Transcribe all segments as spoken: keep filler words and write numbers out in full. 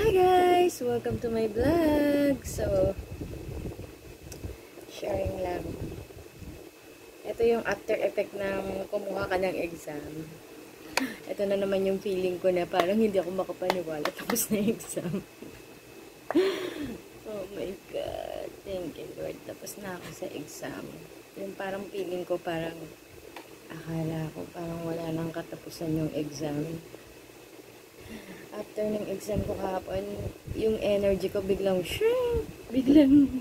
Hi guys! Welcome to my vlog! So, sharing lang. Ito yung after effect ng kumuha ka ng exam. Ito na naman yung feeling ko na parang hindi ako makapaniwala tapos na yung exam. Oh my God! Thank you Lord. Tapos na ako sa exam. Yung parang feeling ko parang akala ko parang wala nang katapusan yung exam. After ng exam ko kahapon, yung energy ko biglang shrink, biglang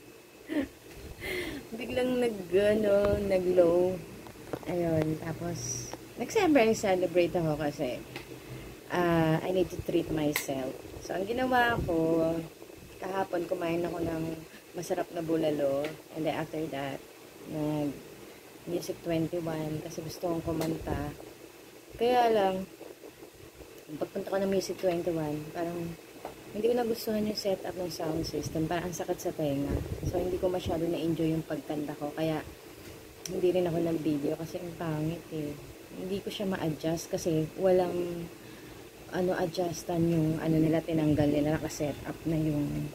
biglang nag ano, nag-low. Ayun, tapos nag-celebrate celebrate ako kasi uh, I need to treat myself. So, ang ginawa ko, kahapon kumain ako ng masarap na bulalo, and then after that, nag Music twenty-one kasi gusto kong kumanta. Kaya lang, pagpunta ko ng Music twenty-one, parang hindi ko nagustuhan yung setup ng sound system. Parang ang sakit sa tenga. So, hindi ko masyado na-enjoy yung pagkanta ko. Kaya, hindi rin ako nag-video kasi ang pangit eh. Hindi ko siya ma-adjust kasi walang ano, adjustan yung ano nila, tinanggal nila. Naka-setup na yung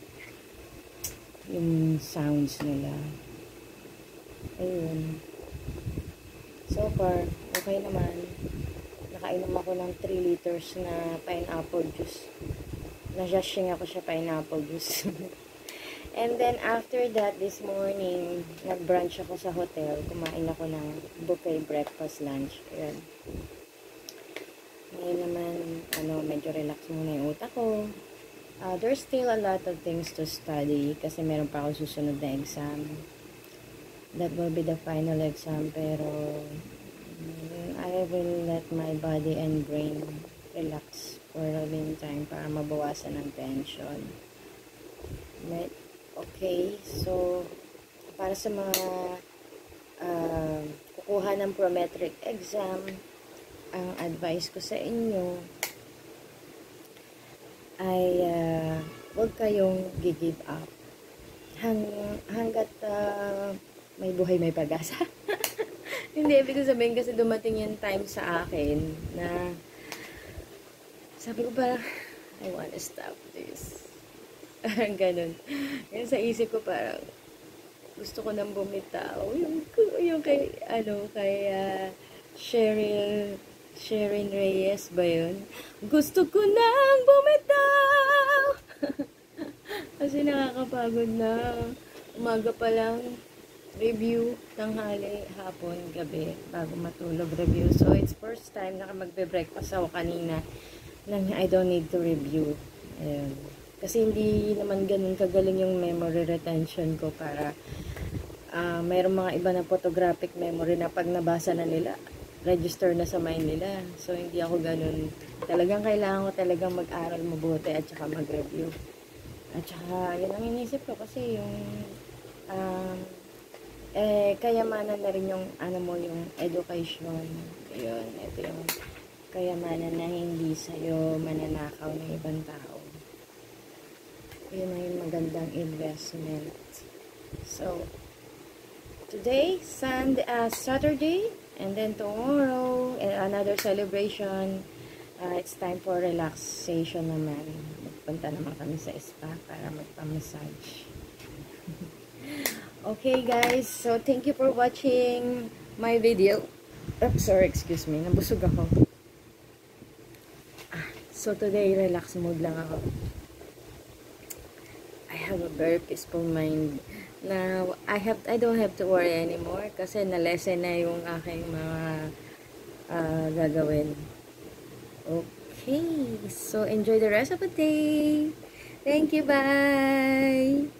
yung sounds nila. Ayun. So far, okay naman. Nakainom ako ng three liters na pineapple juice. Najashing ako siya pineapple juice. And then, after that, this morning, nag-brunch ako sa hotel. Kumain ako ng buffet breakfast lunch. Ayan. Ngayon naman, ano, medyo relax muna yung utak ko. Uh, there's still a lot of things to study kasi meron pa ako susunod na exam. That will be the final exam, pero I will let my body and brain relax for a meantime para mabawasan ang tension. Right? Okay, so para sa mga uh, kukuha ng prometric exam, ang advice ko sa inyo ay uh, huwag kayong gi-give up hang, hanggat uh, may buhay, may pag-asa. Hindi, ibig sabihin kasi dumating yung time sa akin na sabi ko parang, I wanna stop this. Ganun. Yan sa isip ko parang, gusto ko nang bumitaw. Yung, yung kay, ano, kay uh, Cheryl, Sherin Reyes ba yun? Gusto ko nang bumitaw! Kasi nakakapagod na. Umaga pa lang, review, tanghali, hapon, gabi, bago matulog, review. So, it's first time na magbe-breakfast ako kanina nang I don't need to review. Ayun. Kasi hindi naman ganun kagaling yung memory retention ko para uh, mayroong mga iba na photographic memory na pag nabasa na nila, register na sa mind nila. So, hindi ako ganun. Talagang kailangan ko talagang mag-aral mabuti at saka mag-review. At saka, yun ang inisip ko kasi yung um, eh, kayamanan na rin yung, ano mo, yung education. Yun, ito yung kayamanan na hindi sa'yo mananakaw ng ibang tao. Yun na yung magandang investment. So, today, Sunday, uh, Saturday, and then tomorrow, another celebration. Uh, it's time for relaxation naman. Magpunta naman kami sa spa para magpa-massage. Okay guys, so thank you for watching my video. Oops, sorry, excuse me, nabusog ako. Ah, so today, relax mood lang ako. I have a very peaceful mind. Now, I have, I don't have to worry anymore kasi na-lessen na yung aking mga uh, gagawin. Okay, so enjoy the rest of the day. Thank you, bye!